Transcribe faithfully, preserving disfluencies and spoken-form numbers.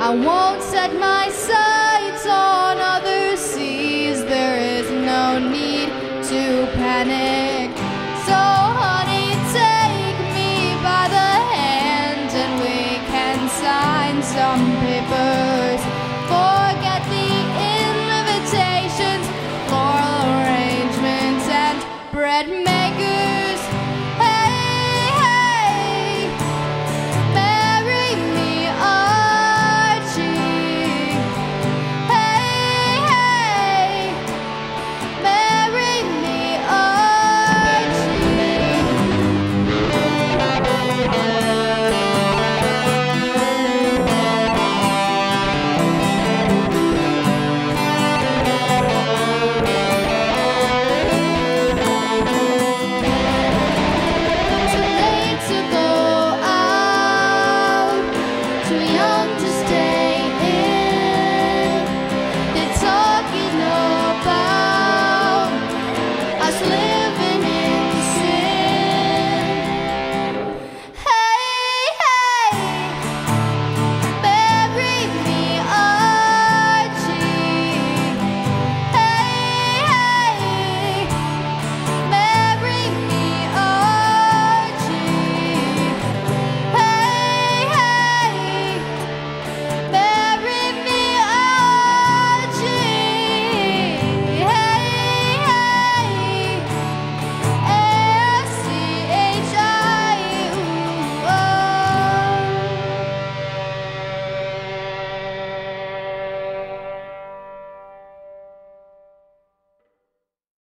I won't set my sights on other seas. There is no need to panic. So honey, take me by the hand and we can sign some papers. Forget the invitations, floral arrangements and bread.